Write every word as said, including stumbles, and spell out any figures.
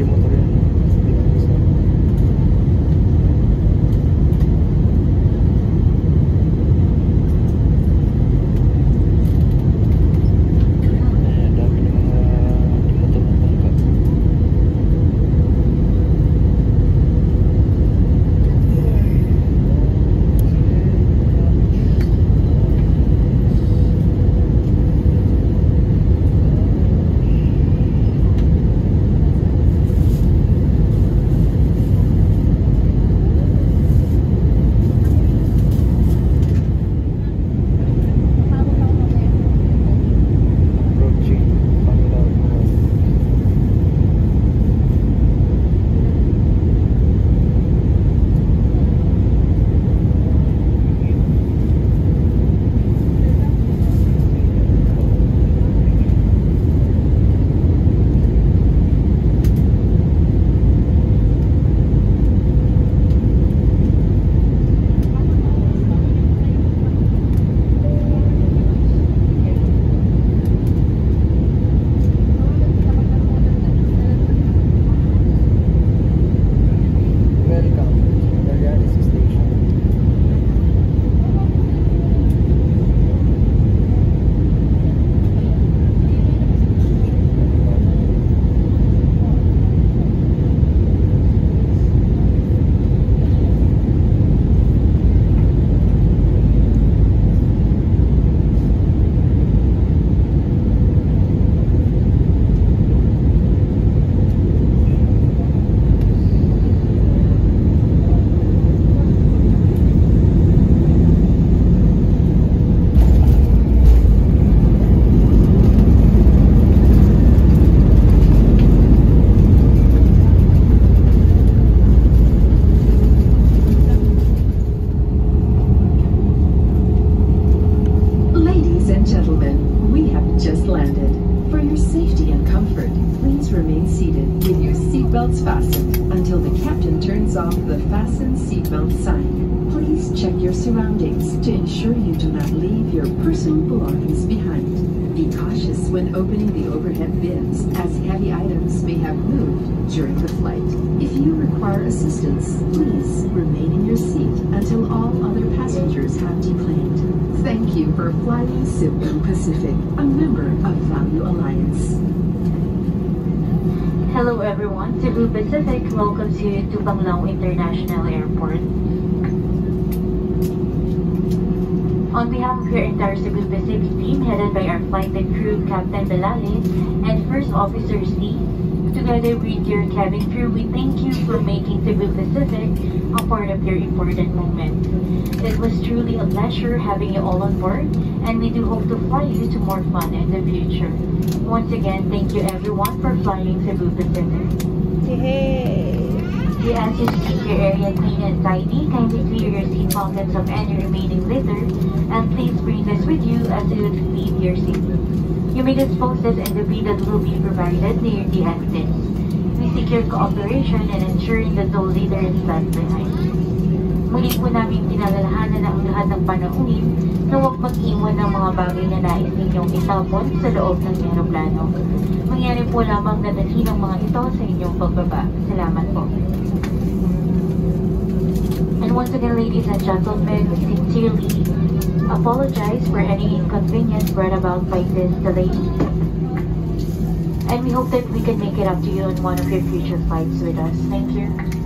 Pwede motor yan. seatbelts fastened until the captain turns off the fasten seatbelt sign. Please check your surroundings to ensure you do not leave your personal belongings behind. Be cautious when opening the overhead bins, as heavy items may have moved during the flight. If you require assistance, please remain in your seat until all other passengers have deplaned. Thank you for flying Cebu Pacific, a member of Value Alliance. Hello everyone, Cebu Pacific welcomes you to Panglao International Airport. On behalf of your entire Cebu Pacific team, headed by our flight and crew, Captain Belalis and First Officer C, together with your cabin crew, we thank you for making Cebu Pacific a part of your important moment. It was truly a pleasure having you all on board, and we do hope to fly you to more fun in the future. Once again, thank you everyone for flying Cebu Pacific. Hey! We ask you to keep your area clean and tidy, kindly clear your seat pockets of any remaining litter, and please bring this with you as you leave your seat. You may dispose this in the bin that will be provided near the exits. We seek your cooperation in ensuring that no litter is left behind. Muli po namin pinalalahanan ang lahat ng panauhin na huwag mag-iwan ng mga bagay na nais ninyong itapon sa loob ng aeroplano. Mangyari po lamang na dalhin ang mga ito sa inyong pagbaba. Salamat po. And once again, ladies and gentlemen, we sincerely apologize for any inconvenience brought about by this delay. And we hope that we can make it up to you on one of your future flights with us. Thank you.